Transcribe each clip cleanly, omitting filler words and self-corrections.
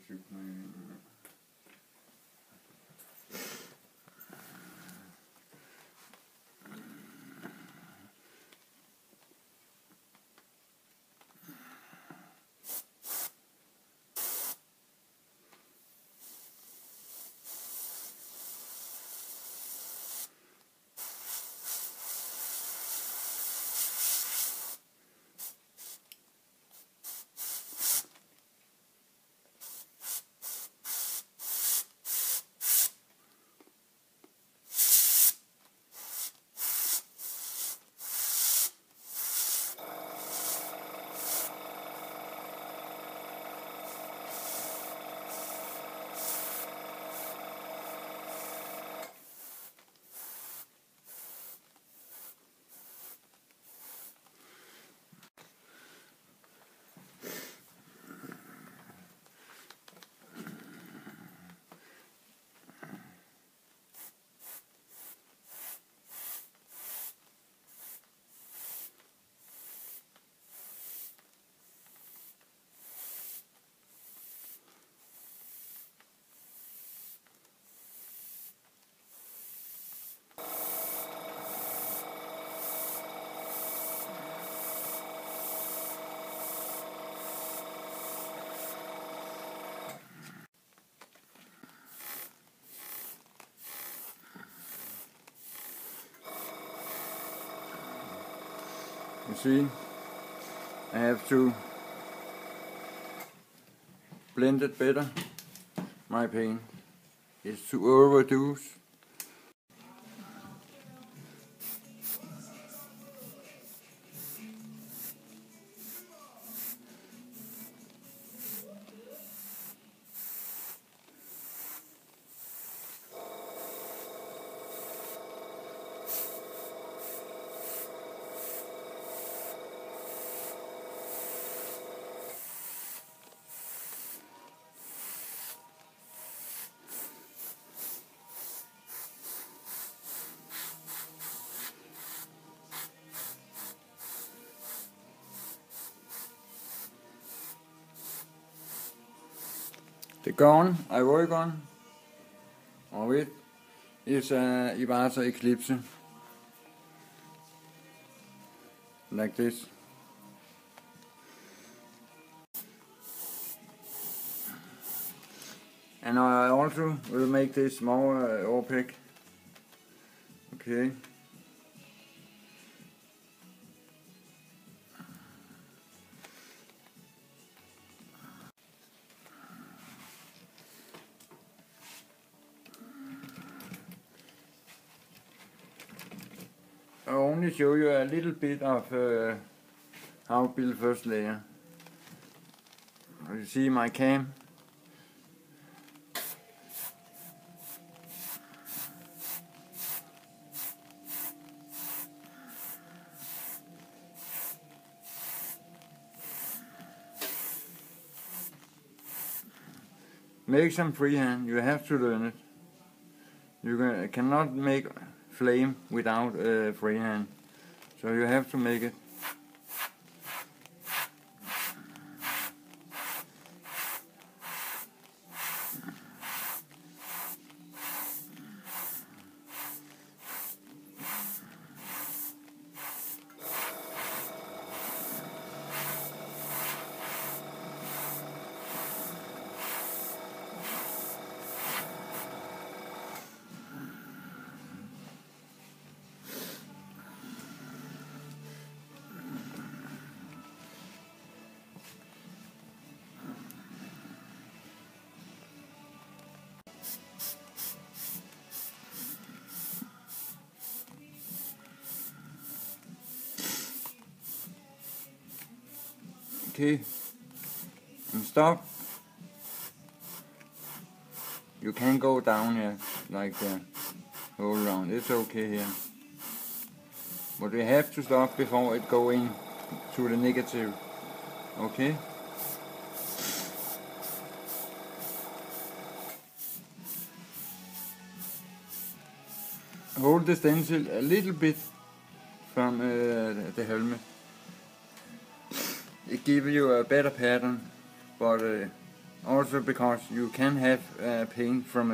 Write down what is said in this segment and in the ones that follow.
You see, I have to blend it better. My pain is to overdo. The gun I work on or with is a Iwata Eclipse, like this. And I also will make this more opaque. Okay. I'll only show you a little bit of how to build first layer. You see my cam. Make some freehand, you have to learn it. You cannot make flame without freehand, so you have to make it. Okay, and stop. You can go down here, like that. Hold on, it's okay here. But we have to stop before it go in to the negative. Okay? Hold the stencil a little bit from the helmet. It gives you a better pattern, but also because you can have paint from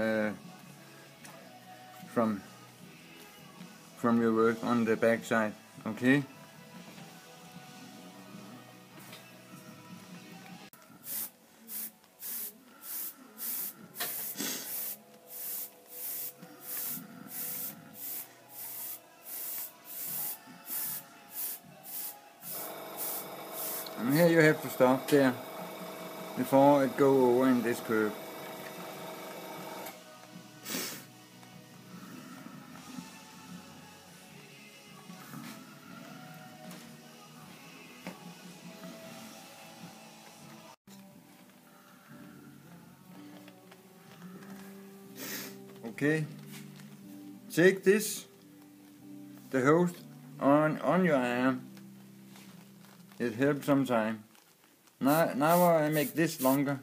your work on the back side. Okay. And here you have to stop there before it go over in this curve. Okay, take this, the hose, on your arm. It helps sometimes. Now I make this longer.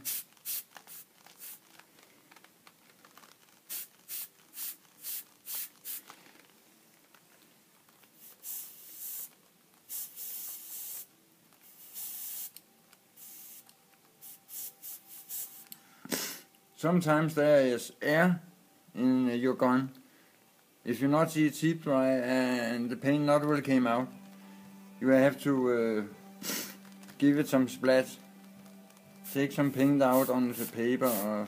Sometimes there is air in your gun. If you not see it heat dry and the paint not will came out, you have to give it some splash. Take some paint out on the paper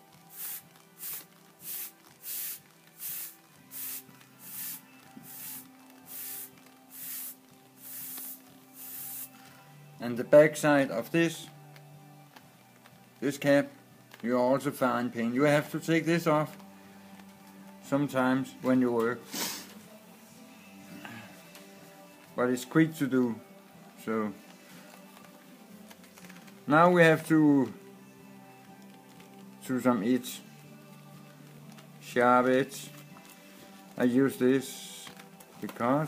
and the back side of this cap, you also find paint. You have to take this off sometimes when you work, but it's quick to do. So now we have to some edge, sharp edge. I use this because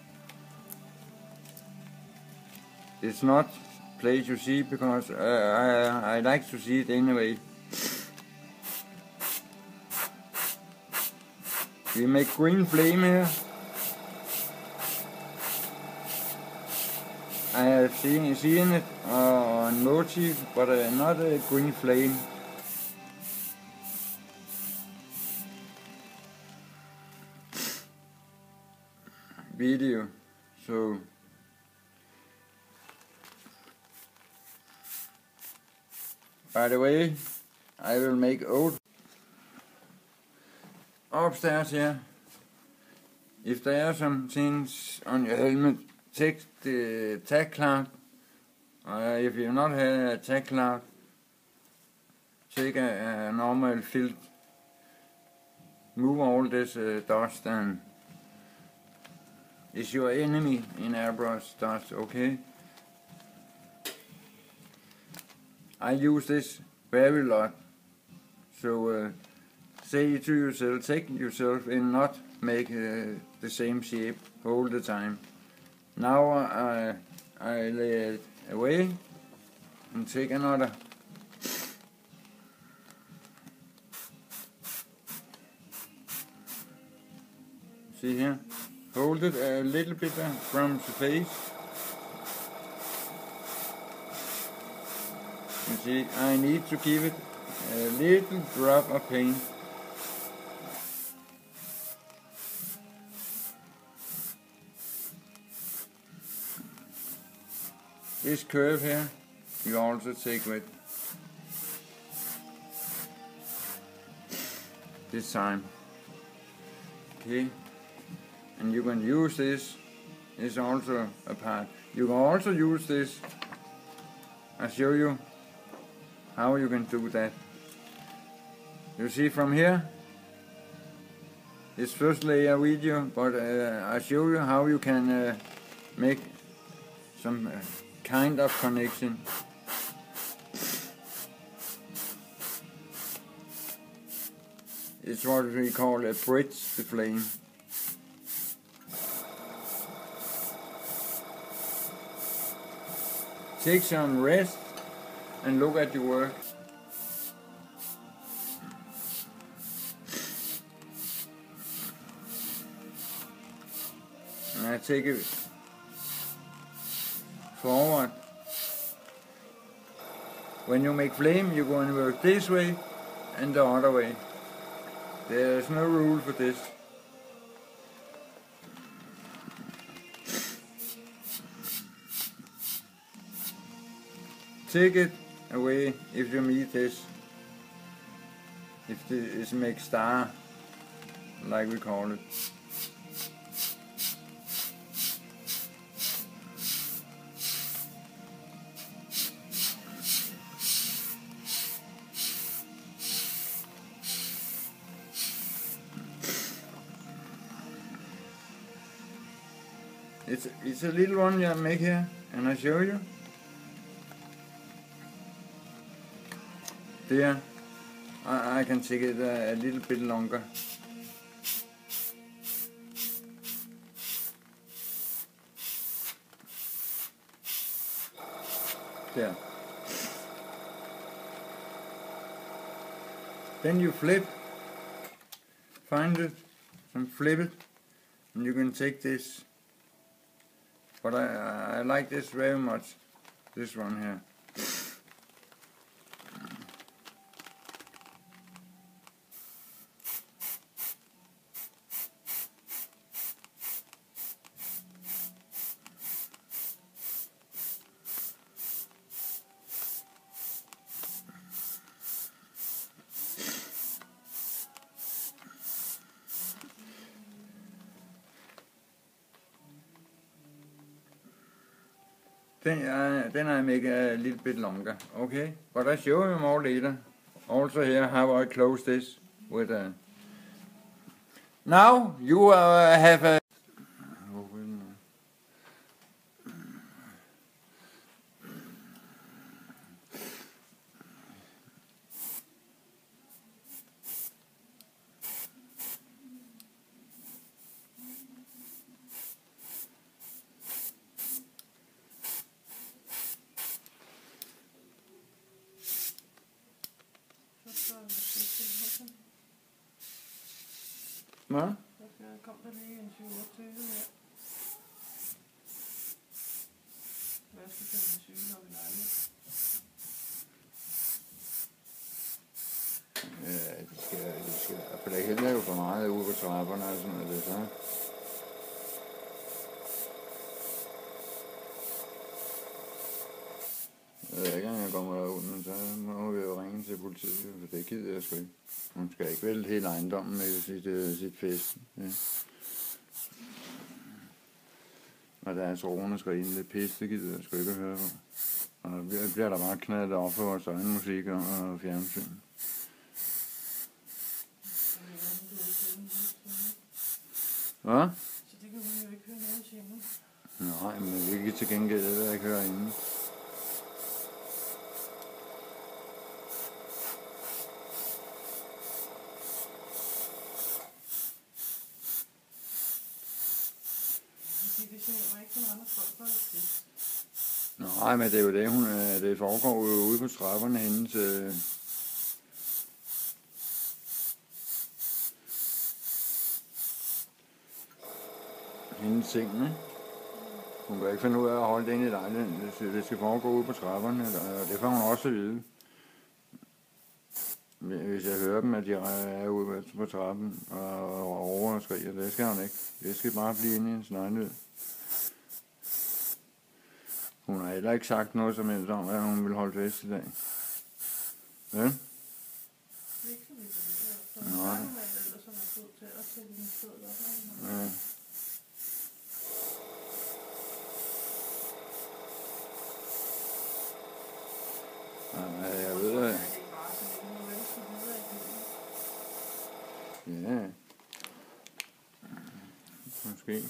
it's not place you see, because I like to see it anyway. We make green flame here. I have seen it on motif, but not a green flame. Video. So by the way, I will make old upstairs here. If there are some things on your helmet, take the tack cloth. If you not have a tack cloth, take a normal filth. Move all this dust, and it's your enemy in airbrush dust, okay? I use this very lot. So say to yourself, take yourself and not make the same shape all the time. Now I lay it away and take another. See here, hold it a little bit from the face. You see, I need to give it a little drop of paint. This curve here, you also take with this time. Okay, and you can use this. It's also a part. You can also use this. I'll show you how you can do that. You see from here, it's first layer video, but I'll show you how you can make some kind of connection. It's what we call a bridge the flame. Take some rest and look at your work. And I take it forward. when you make flame, you're going to work this way and the other way. There's no rule for this. Take it away if you meet this. If this makes star, like we call it. It's a little one I make here, and I show you. There, I can take it a little bit longer. There. Then you flip, find it, and flip it, and you can take this. But I like this very much, this one here. Then I make a little bit longer, okay? But I show you more later. Also here how I close this with a... Now you have a... Hvad? Der kom der lige en 27 her. Hvad skal tage en cykel op i lejlighed? Ja, det skal. For der hænder jo for meget ude på trapperne og sådan noget, det så. Jeg ved ikke, om jeg kommer derud, men så må vi jo ringe til politiet, for det gider jeg sgu ikke. Hun skal ikke vælte hele ejendommen med sit fest. Ja. Og deres roende skrigen, det pisse, det gider jeg sgu ikke at høre på. Og der bliver der bare knaldet op for vores egen musik og fjernsyn. Hvad? Så det kan hun jo ikke høre noget til nu. Nej, men vi kan til gengæld det, jeg ikke høre inde. Nej, men det er jo det, det foregår jo ude på trapperne hendes ting, ikke? Hun kan ikke finde ud af at holde det inde i lejligheden. Det skal foregå ude på trapperne, og det får hun også at vide. Hvis jeg hører dem, at de er ude på trappen og over og skriger, det skal hun ikke. Det skal bare blive inde i hendes lejlighed. Hun har heller ikke sagt noget som helst om, at hun vil holde fest i dag. Ja? Det er ikke så vidt, nej. Ja. Ja, jeg ved det. Ja. Måske.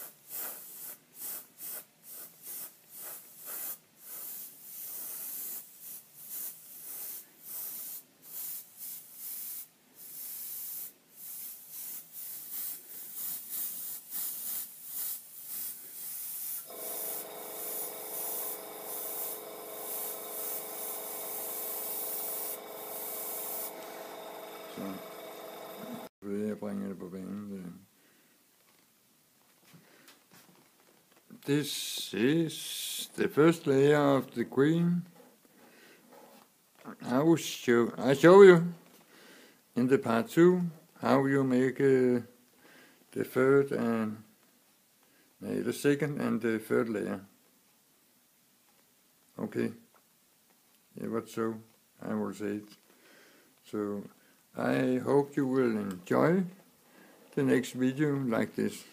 Så vil jeg bringe det på banen. This is the first layer of the queen. I show you in the part 2 how you make the third and the second and the third layer. Okay, yeah, but so I will say it. So I hope you will enjoy the next video like this.